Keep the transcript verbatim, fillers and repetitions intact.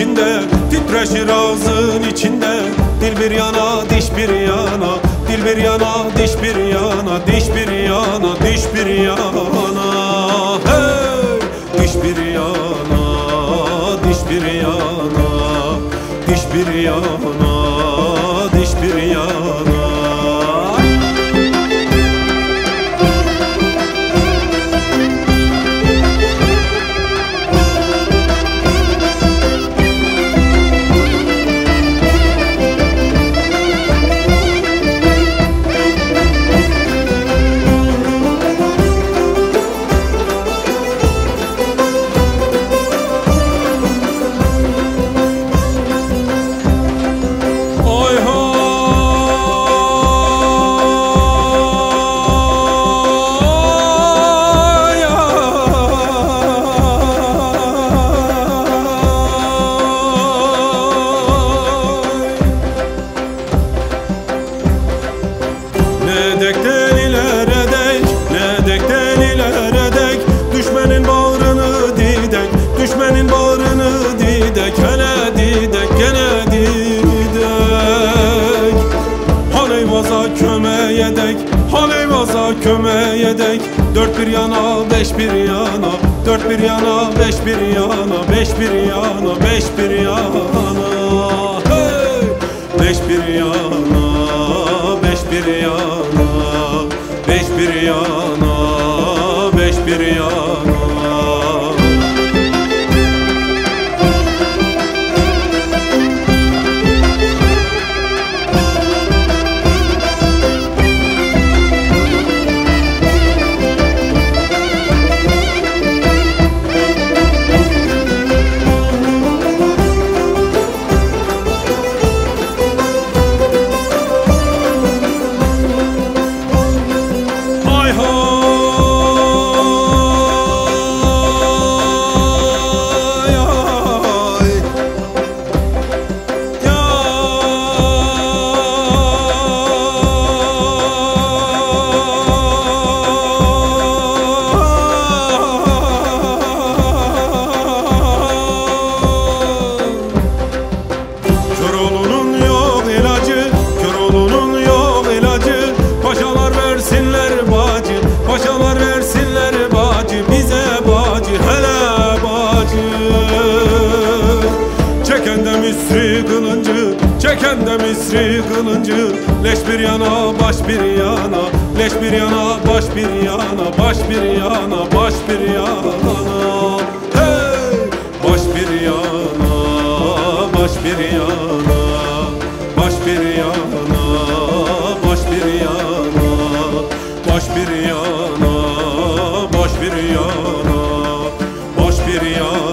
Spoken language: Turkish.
içinde, titreşir ağzın içinde. Dil bir yana, diş bir yana, dil bir yana, diş bir yana, diş bir yana, diş bir yana. Hey! Diş bir yana, diş bir yana, diş bir yana, diş bir yana. Ne dekten ileri dek, ne dekten ileri dek, düşmenin bağrını didek, düşmenin bağrını didek, hele didek, gene didek. Haleyvaza kömeye dek, haleyvaza kömeye dek, dört bir yana, beş bir yana, dört bir yana, beş bir yana, beş bir yana, beş bir yana. Hey! Beş bir yana, beş bir yana, beş bir yana, beş bir yana. Paşalar versinler bacı, bize bacı, hele bacı. Çeken de Misri kılıncı, çeken de Misri kılıncı. Leş bir yana, baş bir yana, leş bir yana, baş bir yana, baş bir yana, baş bir yana. Hey! Baş bir yana, baş bir yana, baş bir yana, baş bir yana, baş bir yana, baş bir yana, baş bir yana.